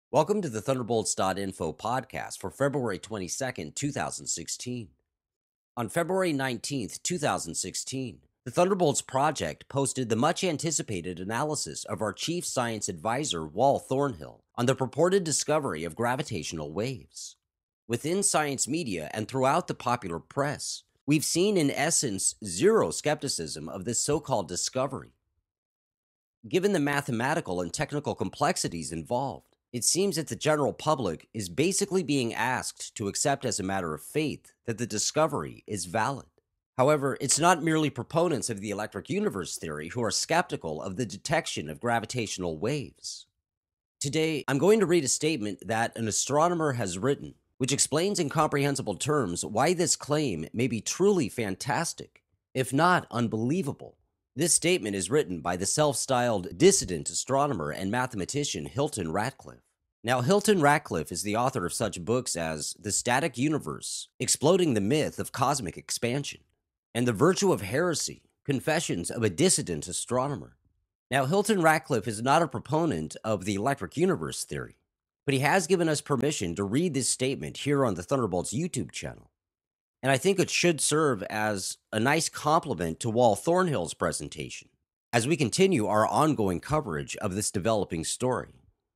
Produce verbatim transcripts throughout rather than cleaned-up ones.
Welcome to the Thunderbolts dot info podcast for February twenty-second, two thousand sixteen. On February nineteenth, two thousand sixteen, the Thunderbolts Project posted the much-anticipated analysis of our chief science advisor, Wal Thornhill, on the purported discovery of gravitational waves. Within science media and throughout the popular press, we've seen in essence zero skepticism of this so-called discovery. Given the mathematical and technical complexities involved, it seems that the general public is basically being asked to accept as a matter of faith that the discovery is valid. However, it's not merely proponents of the electric universe theory who are skeptical of the detection of gravitational waves. Today, I'm going to read a statement that an astronomer has written, which explains in comprehensible terms why this claim may be truly fantastic, if not unbelievable. This statement is written by the self-styled Dissident Astronomer and mathematician Hilton Ratcliffe. Now, Hilton Ratcliffe is the author of such books as The Static Universe, Exploding the Myth of Cosmic Expansion, and The Virtue of Heresy, Confessions of a Dissident Astronomer. Now, Hilton Ratcliffe is not a proponent of the electric universe theory, but he has given us permission to read this statement here on the Thunderbolts YouTube channel. And I think it should serve as a nice complement to Wal Thornhill's presentation as we continue our ongoing coverage of this developing story.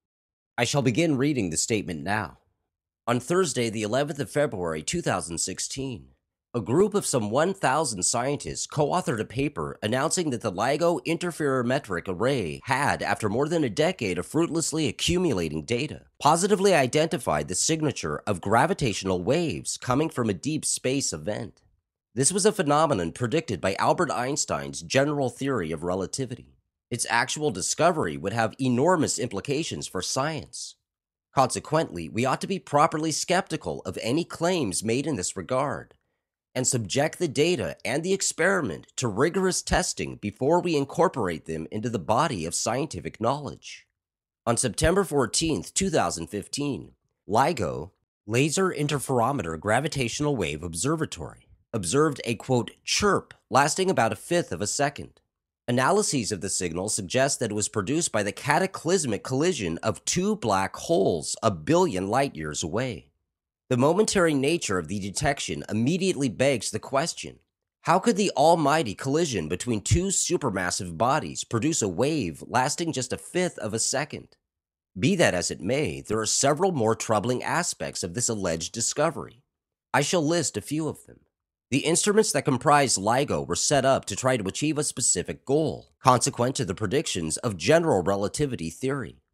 I shall begin reading the statement now. On Thursday, the eleventh of February, two thousand sixteen, a group of some one thousand scientists co-authored a paper announcing that the LIGO interferometric array had, after more than a decade of fruitlessly accumulating data, positively identified the signature of gravitational waves coming from a deep space event. This was a phenomenon predicted by Albert Einstein's general theory of relativity. Its actual discovery would have enormous implications for science. Consequently, we ought to be properly skeptical of any claims made in this regard, and subject the data and the experiment to rigorous testing before we incorporate them into the body of scientific knowledge. On September fourteenth, two thousand fifteen, LIGO, Laser Interferometer Gravitational Wave Observatory, observed a, quote, chirp lasting about a fifth of a second. Analyses of the signal suggest that it was produced by the cataclysmic collision of two black holes a billion light-years away. The momentary nature of the detection immediately begs the question, how could the almighty collision between two supermassive bodies produce a wave lasting just a fifth of a second? Be that as it may, there are several more troubling aspects of this alleged discovery. I shall list a few of them. The instruments that comprise LIGO were set up to try to achieve a specific goal, consequent to the predictions of general relativity theory.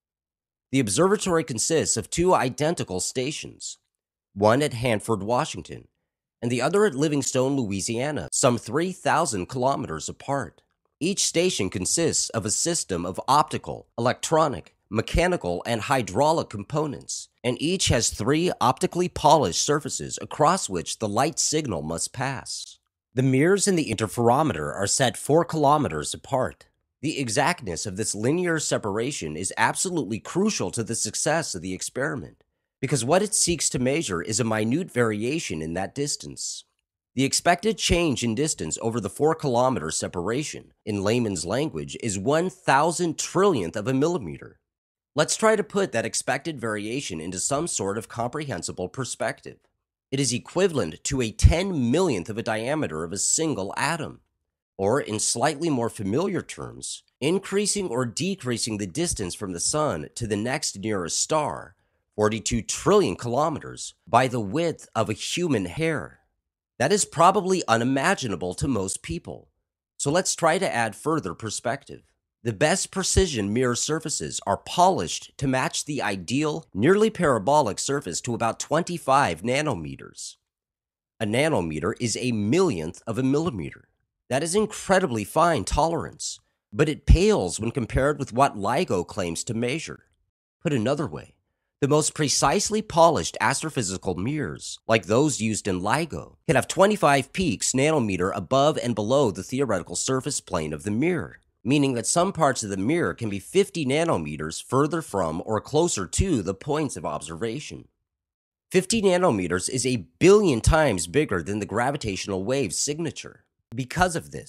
The observatory consists of two identical stations, one at Hanford, Washington, and the other at Livingstone, Louisiana, some three thousand kilometers apart. Each station consists of a system of optical, electronic, mechanical, and hydraulic components, and each has three optically polished surfaces across which the light signal must pass. The mirrors in the interferometer are set four kilometers apart. The exactness of this linear separation is absolutely crucial to the success of the experiment, because what it seeks to measure is a minute variation in that distance. The expected change in distance over the four kilometer separation, in layman's language, is one thousand trillionth of a millimeter. Let's try to put that expected variation into some sort of comprehensible perspective. It is equivalent to a ten millionth of a diameter of a single atom. Or, in slightly more familiar terms, increasing or decreasing the distance from the sun to the next nearest star, forty-two trillion kilometers, by the width of a human hair. That is probably unimaginable to most people. So let's try to add further perspective. The best precision mirror surfaces are polished to match the ideal, nearly parabolic surface to about twenty-five nanometers. A nanometer is a millionth of a millimeter. That is incredibly fine tolerance, but it pales when compared with what LIGO claims to measure. Put another way, the most precisely polished astrophysical mirrors, like those used in LIGO, can have twenty-five peaks nanometer above and below the theoretical surface plane of the mirror, meaning that some parts of the mirror can be fifty nanometers further from or closer to the points of observation. fifty nanometers is a billion times bigger than the gravitational wave signature. Because of this,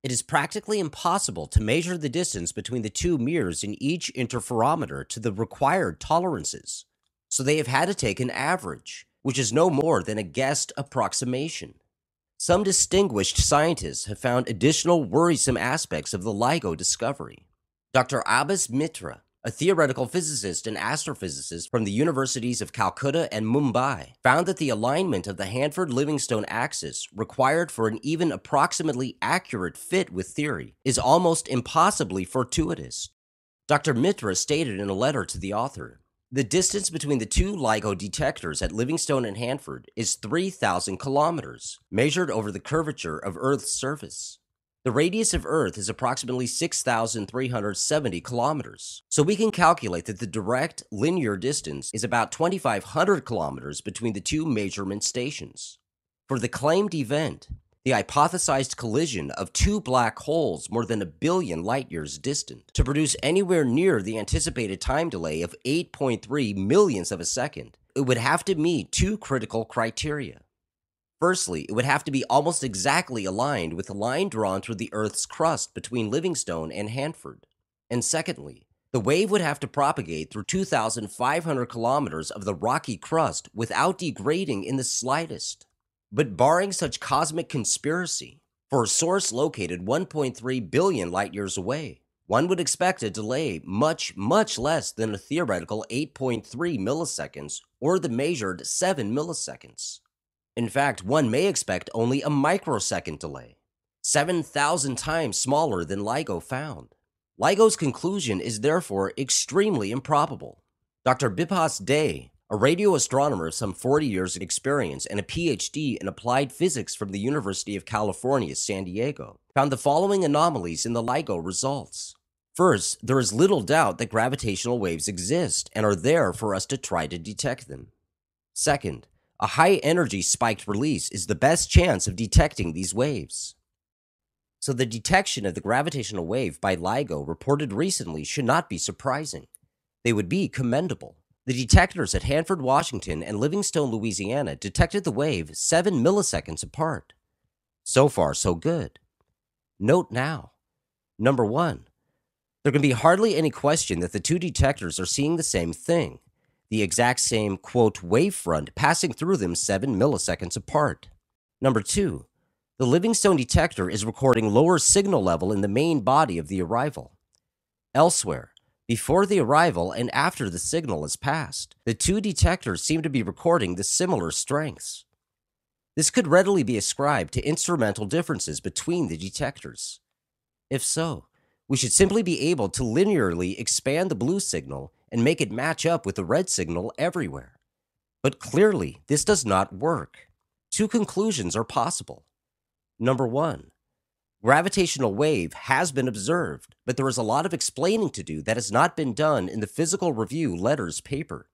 It is practically impossible to measure the distance between the two mirrors in each interferometer to the required tolerances, so they have had to take an average, which is no more than a guessed approximation. Some distinguished scientists have found additional worrisome aspects of the LIGO discovery. Doctor Abbas Mitra, a theoretical physicist and astrophysicist from the universities of Calcutta and Mumbai, found that the alignment of the Hanford-Livingstone axis required for an even approximately accurate fit with theory is almost impossibly fortuitous. Doctor Mitra stated in a letter to the author, "The distance between the two LIGO detectors at Livingstone and Hanford is three thousand kilometers, measured over the curvature of Earth's surface. The radius of Earth is approximately six thousand three hundred seventy kilometers, so we can calculate that the direct, linear distance is about twenty-five hundred kilometers between the two measurement stations. For the claimed event, the hypothesized collision of two black holes more than a billion light-years distant, to produce anywhere near the anticipated time delay of eight point three millionths of a second, it would have to meet two critical criteria. Firstly, it would have to be almost exactly aligned with the line drawn through the Earth's crust between Livingstone and Hanford. And secondly, the wave would have to propagate through two thousand five hundred kilometers of the rocky crust without degrading in the slightest. But barring such cosmic conspiracy, for a source located one point three billion light-years away, one would expect a delay much, much less than a theoretical eight point three milliseconds or the measured seven milliseconds. In fact, one may expect only a microsecond delay, seven thousand times smaller than LIGO found. LIGO's conclusion is therefore extremely improbable. Doctor Bipas Day, a radio astronomer of some forty years of experience and a P H D in applied physics from the University of California, San Diego, found the following anomalies in the LIGO results. First, there is little doubt that gravitational waves exist and are there for us to try to detect them. Second, a high-energy spiked release is the best chance of detecting these waves. So the detection of the gravitational wave by LIGO reported recently should not be surprising. They would be commendable. The detectors at Hanford, Washington and Livingstone, Louisiana detected the wave seven milliseconds apart. So far, so good. Note now. Number one, there can be hardly any question that the two detectors are seeing the same thing. The exact same, quote, wavefront passing through them seven milliseconds apart. Number two, the Livingstone detector is recording lower signal level in the main body of the arrival. Elsewhere, before the arrival and after the signal is passed, the two detectors seem to be recording the similar strengths. This could readily be ascribed to instrumental differences between the detectors. If so, we should simply be able to linearly expand the blue signal and make it match up with the red signal everywhere. But clearly, this does not work. Two conclusions are possible. Number one, gravitational wave has been observed, but there is a lot of explaining to do that has not been done in the Physical Review Letters paper.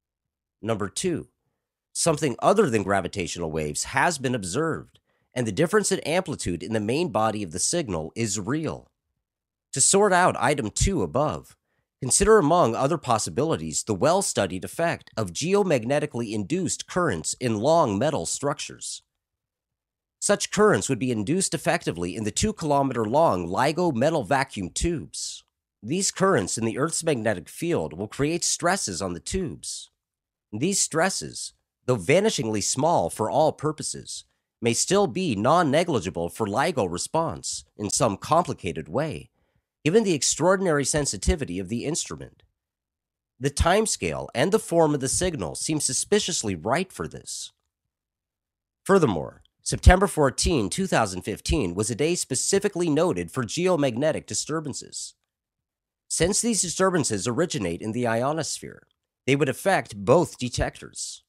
Number two, something other than gravitational waves has been observed, and the difference in amplitude in the main body of the signal is real. To sort out item two above, consider among other possibilities the well-studied effect of geomagnetically induced currents in long metal structures. Such currents would be induced effectively in the two-kilometer-long LIGO metal vacuum tubes. These currents in the Earth's magnetic field will create stresses on the tubes. These stresses, though vanishingly small for all purposes, may still be non-negligible for LIGO response in some complicated way, given the extraordinary sensitivity of the instrument. The timescale and the form of the signal seem suspiciously right for this. Furthermore, September fourteenth, two thousand fifteen was a day specifically noted for geomagnetic disturbances. Since these disturbances originate in the ionosphere, they would affect both detectors.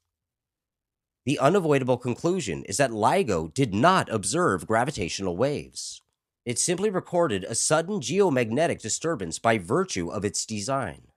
The unavoidable conclusion is that LIGO did not observe gravitational waves. It simply recorded a sudden geomagnetic disturbance by virtue of its design.